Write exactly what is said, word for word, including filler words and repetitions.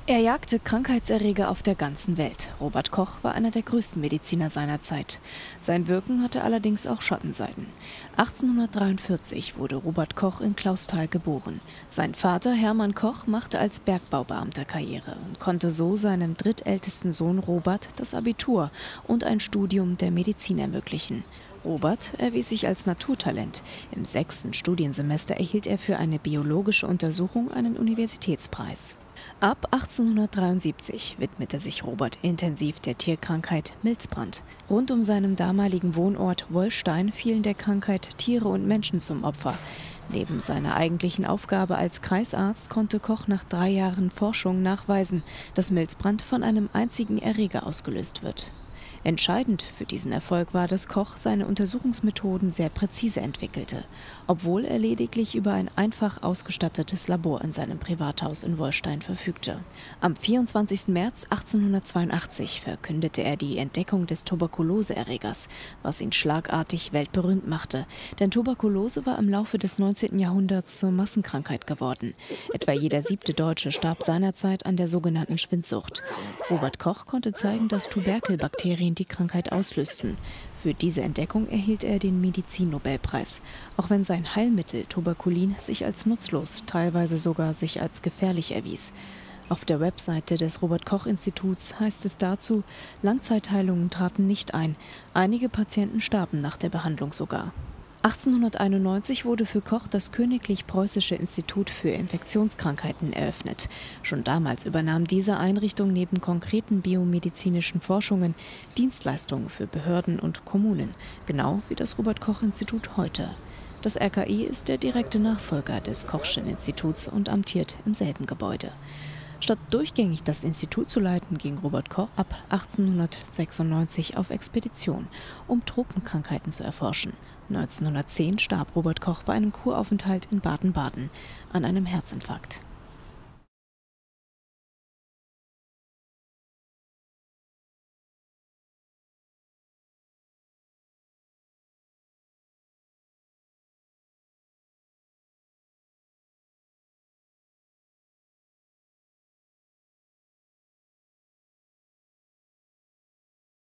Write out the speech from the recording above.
Er jagte Krankheitserreger auf der ganzen Welt. Robert Koch war einer der größten Mediziner seiner Zeit. Sein Wirken hatte allerdings auch Schattenseiten. achtzehnhundertdreiundvierzig wurde Robert Koch in Clausthal geboren. Sein Vater Hermann Koch machte als Bergbaubeamter Karriere und konnte so seinem drittältesten Sohn Robert das Abitur und ein Studium der Medizin ermöglichen. Robert erwies sich als Naturtalent. Im sechsten Studiensemester erhielt er für eine biologische Untersuchung einen Universitätspreis. Ab achtzehnhundertdreiundsiebzig widmete sich Robert intensiv der Tierkrankheit Milzbrand. Rund um seinen damaligen Wohnort Wollstein fielen der Krankheit Tiere und Menschen zum Opfer. Neben seiner eigentlichen Aufgabe als Kreisarzt konnte Koch nach drei Jahren Forschung nachweisen, dass Milzbrand von einem einzigen Erreger ausgelöst wird. Entscheidend für diesen Erfolg war, dass Koch seine Untersuchungsmethoden sehr präzise entwickelte, obwohl er lediglich über ein einfach ausgestattetes Labor in seinem Privathaus in Wollstein verfügte. Am vierundzwanzigsten März achtzehnhundertzweiundachtzig verkündete er die Entdeckung des Tuberkuloseerregers, was ihn schlagartig weltberühmt machte. Denn Tuberkulose war im Laufe des neunzehnten Jahrhunderts zur Massenkrankheit geworden. Etwa jeder siebte Deutsche starb seinerzeit an der sogenannten Schwindsucht. Robert Koch konnte zeigen, dass Tuberkelbakterien die Krankheit auslösten. Für diese Entdeckung erhielt er den Medizinnobelpreis, auch wenn sein Heilmittel Tuberkulin sich als nutzlos, teilweise sogar sich als gefährlich erwies. Auf der Webseite des Robert-Koch-Instituts heißt es dazu, Langzeitheilungen traten nicht ein, einige Patienten starben nach der Behandlung sogar. achtzehnhunderteinundneunzig wurde für Koch das Königlich Preußische Institut für Infektionskrankheiten eröffnet. Schon damals übernahm diese Einrichtung neben konkreten biomedizinischen Forschungen Dienstleistungen für Behörden und Kommunen, genau wie das Robert-Koch-Institut heute. Das R K I ist der direkte Nachfolger des Kochschen Instituts und amtiert im selben Gebäude. Statt durchgängig das Institut zu leiten, ging Robert Koch ab achtzehnhundertsechsundneunzig auf Expedition, um Tropenkrankheiten zu erforschen. neunzehnhundertzehn starb Robert Koch bei einem Kuraufenthalt in Baden-Baden an einem Herzinfarkt.